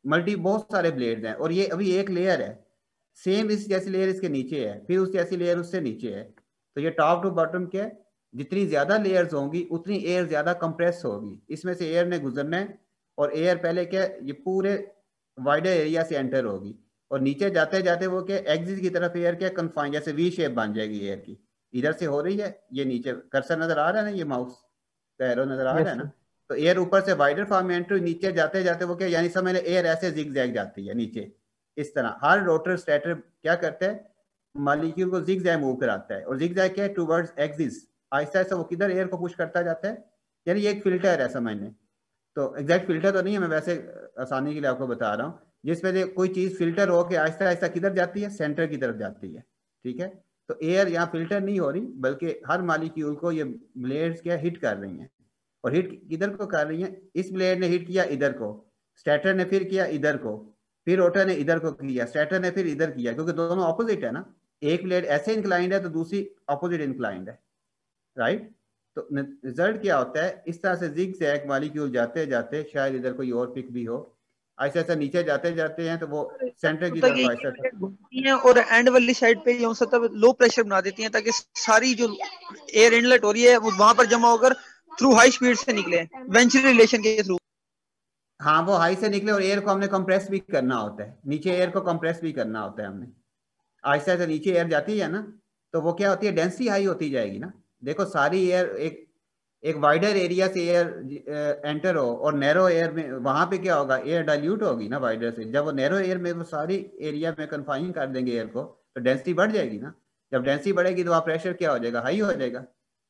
मल्टी बहुत सारे ब्लेड्स हैं, और ये अभी एक लेयर है, सेम इस जैसी लेयर इसके नीचे है, फिर उस जैसी लेयर उससे नीचे है। तो ये टॉप टू बॉटम क्या है, जितनी ज्यादा लेयर्स होंगी उतनी एयर ज्यादा कंप्रेस होगी, इसमें से एयर ने गुजरना है, और एयर पहले क्या ये पूरे वाइडर एरिया से एंटर होगी, और नीचे जाते जाते वो क्या एग्जिट की तरफ एयर क्या कन्फाइन जैसे वी शेप बन जाएगी एयर की, इधर से हो रही है, ये नीचे कर्सर नजर आ रहा है ना, ये माउस का एरो नजर आ रहा यस है ना, सर। तो एयर ऊपर से वाइडर फॉर्म में एंटर, नीचे जाते जाते वो क्या यानी समझ एयर ऐसे जिग जैग जाती है नीचे, इस तरह हर रोटर स्टेटर क्या करता है, मॉलिक्यूल को जिग जैग मूव कराता है, और जिग जैग क्या है टूवर्ड्स एक्सिस, आहिस्ता आहिस्ता वो किधर एयर को पुश करता जाता है, यानी ये एक फिल्टर है समझने। तो एग्जैक्ट फिल्टर तो नहीं है, मैं वैसे आसानी के लिए आपको बता रहा हूँ, जिसमें से कोई चीज फिल्टर होकर आहिस्ता आहिस्ता किधर जाती है, सेंटर की तरफ जाती है, ठीक है। तो एयर यहाँ फिल्टर नहीं हो रही, बल्कि हर मॉलिक्यूल को ये ब्लेड्स क्या हिट कर रही हैं, और हिट किधर को कर रही हैं, इस ब्लेड ने हिट किया इधर को, स्टैटर ने फिर किया इधर को, फिर रोटर ने इधर को किया, स्टैटर ने फिर इधर किया, क्योंकि दोनों ऑपोजिट है ना, एक ब्लेड ऐसे इंक्लाइंड है तो दूसरी ऑपोजिट इंक्लाइंड है, राइट। तो रिजल्ट क्या होता है, इस तरह से जिग जैग मॉलिक्यूल जाते जाते, शायद इधर कोई और पिक भी हो, ऐसे ऐसे नीचे जाते जाते हैं तो वो सेंटर की होता है कि तरफ ये ऐसा, प्लेट घूमती हैं और एंड वाली साइड पे ये सब लो प्रेशर बना देती हैं, ताकि सारी जो एयर इनलेट हो रही है वो वहां पर जमा होकर थ्रू हाई स्पीड से निकले वेंटिलेशन के थ्रू। हाँ वो हाई से निकले, और एयर को हमने कंप्रेस भी करना होता है, नीचे एयर को कंप्रेस भी करना होता है हमने, आहिस्ता आहिस्ता नीचे एयर जाती है ना, तो वो क्या होती है डेंसिटी हाई होती जाएगी ना। देखो सारी एयर एक एक वाइडर एरिया से एयर एंटर हो, और नैरो एयर में वहां पे क्या होगा, एयर डाइल्यूट होगी ना वाइडर से, जब वो नैरो एयर में वो सारी एरिया में कन्फाइन कर देंगे एयर को, तो डेंसिटी बढ़ जाएगी ना, जब डेंसिटी बढ़ेगी तो वहाँ प्रेशर क्या हो जाएगा, हाई हो जाएगा।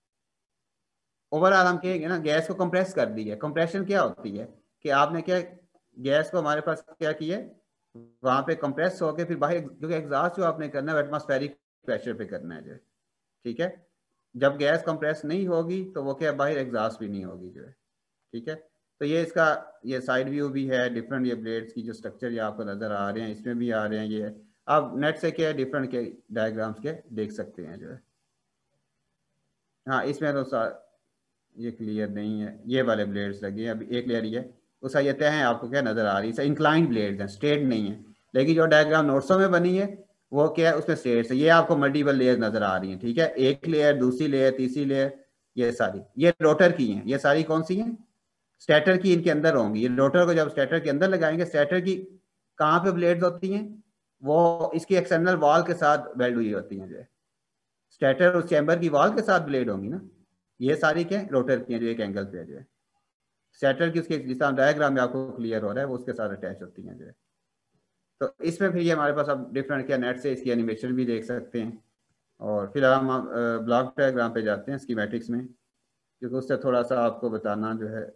ओवरऑल हम कहेंगे ना गैस को कंप्रेस कर दी है, कंप्रेशन क्या होती है कि आपने क्या गैस को हमारे पास क्या किया, वहां पे कंप्रेस होकर फिर बाहर, क्योंकि एग्जॉस्ट जो आपने करना है एटमॉस्फेरिक प्रेशर पे करना है जो है, ठीक है। जब गैस कंप्रेस नहीं होगी तो वो क्या बाहर एग्जॉस्ट भी नहीं होगी जो है, ठीक है। तो ये इसका ये साइड व्यू भी है, डिफरेंट ये ब्लेड्स की जो स्ट्रक्चर ये आपको नजर आ रहे हैं, इसमें भी आ रहे हैं, ये आप नेट से क्या डिफरेंट के डायग्राम्स के देख सकते हैं जो है। हाँ इसमें तो ये क्लियर नहीं है, ये वाले ब्लेड्स लगे हैं, अभी एक लेयर ये उसका ये तय है आपको क्या नजर आ रही है, इंक्लाइंड ब्लेड्स हैं, स्ट्रेट नहीं है, लेकिन जो डायग्राम नोट्सों में बनी है वो क्या है उसमें स्ट्रेट है, ये आपको मल्टीपल लेयर नजर आ रही है, ठीक है, एक लेयर दूसरी लेयर तीसरी लेयर, ये सारी ये रोटर की हैं, ये सारी कौन सी हैं, स्टेटर की इनके अंदर होंगी, ये रोटर को जब स्टेटर के अंदर लगाएंगे, स्टेटर की कहाँ पे ब्लेड्स होती हैं, वो इसकी एक्सटर्नल वॉल के साथ वेल्ड हुई होती हैं जो है, स्टेटर उस चैम्बर की वॉल के साथ ब्लेड होंगी ना, ये सारी क्या रोटर की हैं जो एक एंगल पे जो है, स्टेटर की उसके जिस डायग्राम में आपको क्लियर हो रहा है वो उसके साथ अटैच होती हैं जो है। तो इसमें फिर ये हमारे पास अब डिफरेंट क्या नेट से इसकी एनिमेशन भी देख सकते हैं, और फिर हम ब्लॉक डायग्राम पे जाते हैं स्कीमेटिक्स में, क्योंकि उससे थोड़ा सा आपको बताना जो है।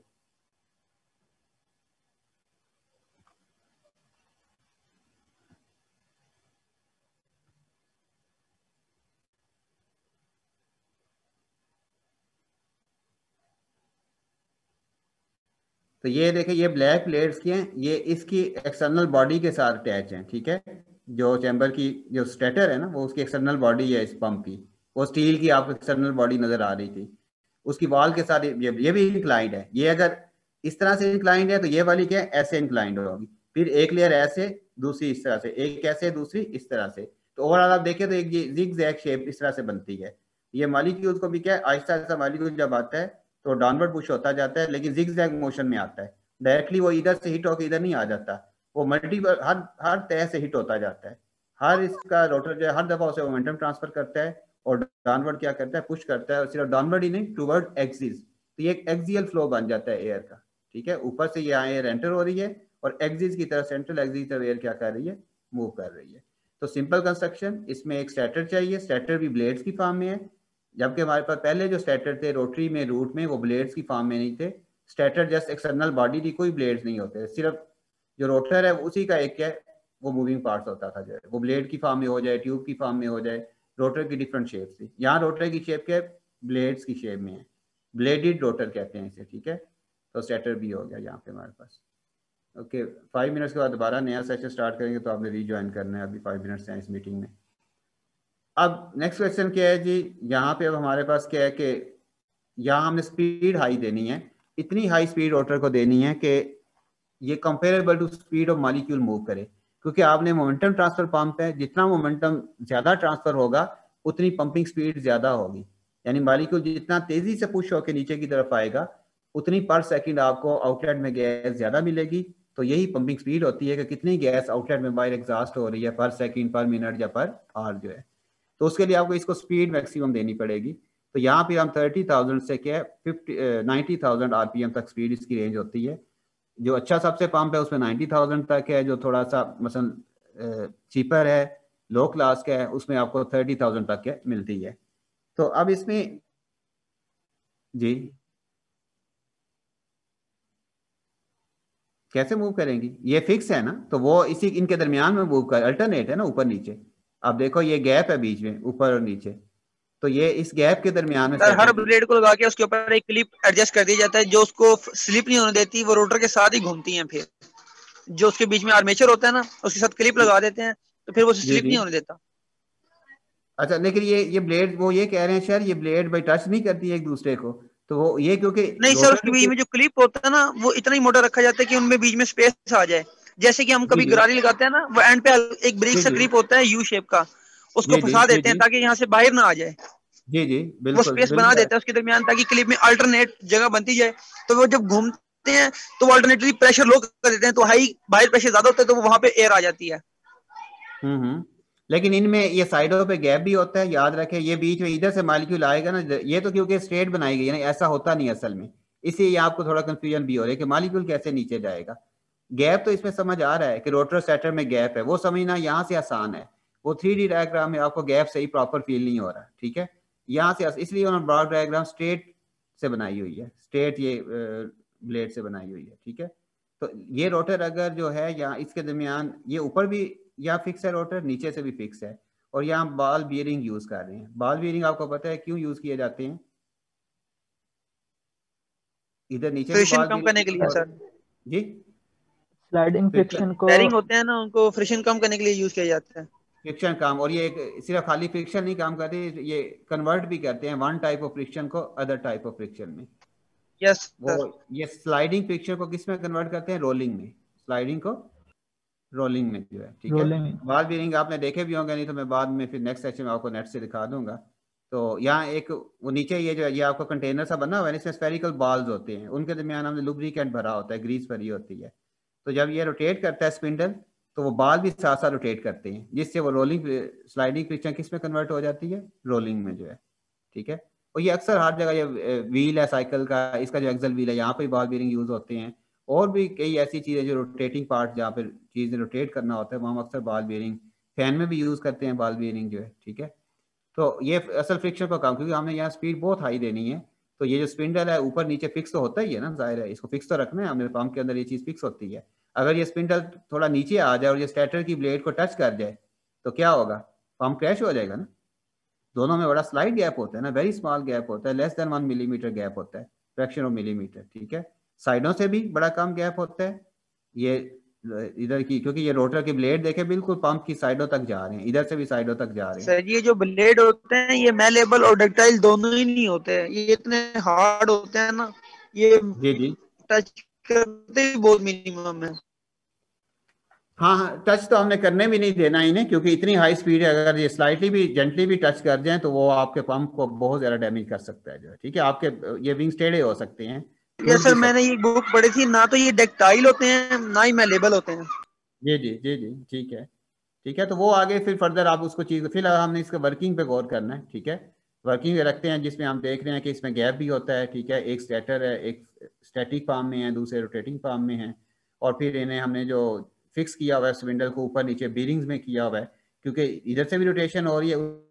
तो ये देखें ये ब्लैक प्लेट्स की हैं, ये इसकी एक्सटर्नल बॉडी के साथ अटैच हैं, ठीक है, जो चैम्बर की जो स्टेटर है ना वो उसकी एक्सटर्नल बॉडी है इस पंप की, वो स्टील की आपको एक्सटर्नल बॉडी नजर आ रही थी, उसकी वॉल के साथ ये, ये भी इंक्लाइंड है, ये अगर इस तरह से इंक्लाइंड है तो ये वाली क्या है ऐसे इंक्लाइंड होगी, फिर एक लेयर ऐसे दूसरी इस तरह से, एक ऐसे दूसरी इस तरह से, तो ओवरऑल आप देखें तो एक ये जिग जैग शेप इस तरह से बनती है। ये मॉलिक्यूल्स को भी क्या है आहिस्ता आहिस्ता मॉलिक्यूल जब आता है तो डाउनवर्ड पुश होता जाता है, लेकिन जिग जैग मोशन में आता है, डायरेक्टली वो इधर से हिट होकर इधर नहीं आ जाता, वो मल्टीपल हर हर तह से हिट होता जाता है, हर इसका रोटर जो है हर दफा उसे मोमेंटम ट्रांसफर करता है, और डाउनवर्ड क्या करता है पुश करता है, और सिर्फ डाउनवर्ड ही नहीं टूवर्ड एक्सिस, तो ये एक एक्सियल फ्लो बन जाता है एयर का, ठीक है, ऊपर से ये एयर एंटर हो रही है और एक्सिस की तरफ सेंट्रल एक्सिस की तरफ एयर क्या कर रही है मूव कर रही है। तो सिंपल कंस्ट्रक्शन, इसमें एक स्टेटर चाहिए, स्टेटर भी ब्लेड्स की फॉर्म में है, जबकि हमारे पास पहले जो स्टेटर थे रोटरी में रूट में वो ब्लेड्स की फॉर्म में नहीं थे, स्टेटर जस्ट एक्सटर्नल बॉडी थी, कोई ब्लेड्स नहीं होते, सिर्फ जो रोटर है उसी का एक क्या है वो मूविंग पार्ट्स होता था, जो है वो ब्लेड की फॉर्म में हो जाए ट्यूब की फॉर्म में हो जाए, रोटर की डिफरेंट शेप थी, यहाँ रोटर की शेप क्या है ब्लेड्स की शेप में है, ब्लेडेड रोटर कहते हैं इसे, ठीक है। तो स्टेटर भी हो गया यहाँ पे हमारे पास। ओके फाइव मिनट्स के बाद दोबारा नया सेशन स्टार्ट करेंगे, तो आपने रीज्वाइन करना है, अभी फाइव मिनट्स हैं इस मीटिंग में। अब नेक्स्ट क्वेश्चन क्या है जी, यहाँ पे अब हमारे पास क्या है कि यहाँ हमने स्पीड हाई देनी है, इतनी हाई स्पीड रोटर को देनी है कि ये comparable to speed of molecule move करे, क्योंकि आपने मोमेंटम ट्रांसफर पंप है, जितना मोमेंटम ज्यादा ट्रांसफर होगा उतनी पंपिंग स्पीड ज्यादा होगी, यानी मॉलिक्यूल जितना तेजी से पुश होकर नीचे की तरफ आएगा उतनी पर सेकंड आपको आउटलेट में गैस ज्यादा मिलेगी। तो यही पंपिंग स्पीड होती है कि कितनी गैस आउटलेट में बाहर एग्जॉस्ट हो रही है पर सेकंड, पर मिनट या पर आवर जो है। तो उसके लिए आपको इसको स्पीड मैक्सिमम देनी पड़ेगी। तो यहाँ पे हम थर्टी थाउजेंड से क्या फिफ्टी नाइन्टी थाउजेंड आरपीएम तक स्पीड इसकी रेंज होती है। जो अच्छा सबसे पंप है उसमें नाइन्टी थाउजेंड तक है, जो थोड़ा सा मसलन चीपर है, लो क्लास का है, उसमें आपको थर्टी थाउजेंड तक के मिलती है। तो अब इसमें जी कैसे मूव करेंगी, ये फिक्स है ना, तो वो इसी इनके दरमियान में मूव कर, अल्टरनेट है ना ऊपर नीचे। अब देखो ये गैप है बीच में ऊपर और नीचे, तो ये इस गैप के दरमियान में सर हर ब्लेड को लगा के उसके ऊपर एक क्लिप एडजस्ट कर दिया जाता है जो उसको स्लिप नहीं होने देती, वो रोटर के साथ ही घूमती हैं। फिर जो उसके बीच में आर्मेचर होता है ना, उसके साथ क्लिप लगा देते हैं तो फिर वो स्लिप नहीं होने देता। अच्छा, लेकिन ये ये ब्लेड वो ये कह रहे हैं सर ये ब्लेड भाई टच नहीं करती है एक दूसरे को, तो वो ये क्योंकि नहीं सर, उसके बीच में जो क्लिप होता है ना वो इतना ही मोटा रखा जाता है कि उनमें बीच में स्पेस आ जाए। जैसे कि हम कभी गरारी लगाते हैं ना, वो एंड पे एक ब्रिक सा क्लिप होता है यू शेप का, उसको फंसा देते हैं ताकि यहाँ से बाहर ना आ जाए। जी जी बिल्कुल, वो स्पेस बना देता है उसके दरमियान ताकि क्लिप में अल्टरनेट जगह बनती जाए। तो वो जब घूमते हैं तो वो अल्टरनेटली प्रेशर लो कर देते हैं, तो हाई बाहर प्रेशर ज्यादा होता है तो वो वहां पे एयर आ जाती है। हम्म हम्म लेकिन इनमें ये साइडों पे गैप भी होता है, याद रखें। ये बीच में इधर से मॉलिक्यूल आएगा ना, ये तो क्योंकि स्ट्रेट बनाई गई है ना, ऐसा होता नहीं असल में, इसलिए आपको थोड़ा कंफ्यूजन भी हो रहा है कि मॉलिक्यूल कैसे नीचे जाएगा। गैप तो इसमें समझ आ रहा है कि रोटर सेटर में गैप है, वो समझना यहाँ से आसान है। वो थ्री डी डायग्राम में आपको गैप सही प्रॉपर फील नहीं हो रहा, ठीक है। यहाँ से इसलिए उन्होंने ब्रॉड डायग्राम स्ट्रेट से बनाई हुई है, स्ट्रेट ये ब्लेड से बनाई हुई है, ठीक है। तो ये रोटर अगर जो है यहाँ इसके दरमियान, ये ऊपर भी यहाँ फिक्स है रोटर, नीचे से भी फिक्स है, और यहाँ बॉल बियरिंग यूज कर रहे हैं। बॉल बियरिंग आपको पता है क्यों यूज किए जाते हैं? इधर नीचे भी फ्रिक्शन बॉल कम करने के लिए सर जी, स्लाइडिंग फ्रिक्शन को, बेरिंग होते हैं ना, उनको फ्रिक्शन कम करने के लिए यूज किया जाता है। फ्रिक्शन काम, और ये एक सिर्फ खाली फ्रिक्शन नहीं काम करते, ये कन्वर्ट भी करते हैं वन टाइप ऑफ फ्रिक्शन को अदर टाइप ऑफ फ्रिक्शन में। यस वो सर। ये स्लाइडिंग फ्रिक्शन को किस में कन्वर्ट करते हैं? रोलिंग में। स्लाइडिंग को रोलिंग में जो है, ठीक है। रोलिंग। बॉल बीयरिंग आपने देखे भी होंगे, नहीं तो मैं बाद में फिर नेक्स्ट सेक्शन में आपको नेट से दिखा दूंगा। तो यहाँ एक वो नीचे ये जो है ये आपको कंटेनर सा बना हुआ है, इसमें स्फेरिकल बॉल्स होते हैं, उनके दरमियान हमने लुब्रिकेंट भरा होता है, ग्रीस भरी होती है। तो जब ये रोटेट करता है स्पिंडल, तो वो बाल भी साथ साथ रोटेट करते हैं, जिससे वो रोलिंग स्लाइडिंग फ्रिक्शन किस में कन्वर्ट हो जाती है? रोलिंग में जो है, ठीक है। और ये अक्सर हर जगह, ये व्हील है साइकिल का, इसका जो एक्सल व्हील है यहाँ पे बॉल बीयरिंग यूज होते हैं। और भी कई ऐसी चीज़ें जो रोटेटिंग पार्ट जहाँ पर चीज़ें रोटेट करना होता है वहाँ अक्सर बॉल बीयरिंग, फैन में भी यूज करते हैं बॉल बीयरिंग जो है, ठीक है। तो ये असल फ्रिक्शन का काम, क्योंकि हमने यहाँ स्पीड बहुत हाई देनी है, तो ये जो स्पिंडल है ऊपर नीचे फिक्स तो होता ही है ना, जाहिर है इसको फिक्स तो रखना है हमने, पंप के अंदर ये चीज़ फिक्स होती है। अगर ये स्पिंडल थोड़ा नीचे आ जाए और ये स्टेटर की ब्लेड को टच कर जाए तो क्या होगा? पंप क्रैश हो जाएगा ना। दोनों में बड़ा स्लाइड गैप होता है ना, वेरी स्मॉल गैप होता है, less than one millimetre gap होता है, फ्रैक्शन ऑफ मिलीमीटर, ठीक है। साइडों से भी बड़ा कम गैप होता है ये इधर की, क्योंकि ये रोटर की ब्लेड देखे बिल्कुल पंप की साइडों तक जा रहे हैं, इधर से भी साइडों तक जा रहे हैं। सर ये जो ब्लेड होते हैं ये मैलेबल और डक्टाइल दोनों ही नहीं होते हैं, ये इतने हार्ड होते हैं ना, ये जी जी टच करते ही बहुत मिनिमम है। हाँ हाँ, टच तो हमने करने भी नहीं देना इन्हें, क्योंकि इतनी हाई स्पीड है, अगर ये स्लाइटली भी जेंटली भी टच कर जाए तो वो आपके पंप को बहुत ज्यादा डैमेज कर सकता है जो है, ठीक है। आपके ये विंग्स टेढ़े हो सकते हैं। ये सर मैंने ये बुक पढ़ी थी ना, तो ये डक्टाइल होते हैं ना ही मैलेबल होते हैं। जी जी जी जी ठीक है, ठीक है। तो वो आगे फिर फर्दर आप उसको चीज़, फिलहाल हमने इसका वर्किंग पे गौर करना है, ठीक है। वर्किंग रखते हैं जिसमें हम देख रहे हैं कि इसमें गैप भी होता है, ठीक है। एक स्टेटर है, एक स्टैटिक फार्म में है, दूसरे रोटेटिंग फार्म में है, और फिर इन्हें हमने जो फिक्स किया हुआ है स्पिंडल को ऊपर नीचे बीरिंग्स में किया हुआ है, क्योंकि इधर से भी रोटेशन हो रही है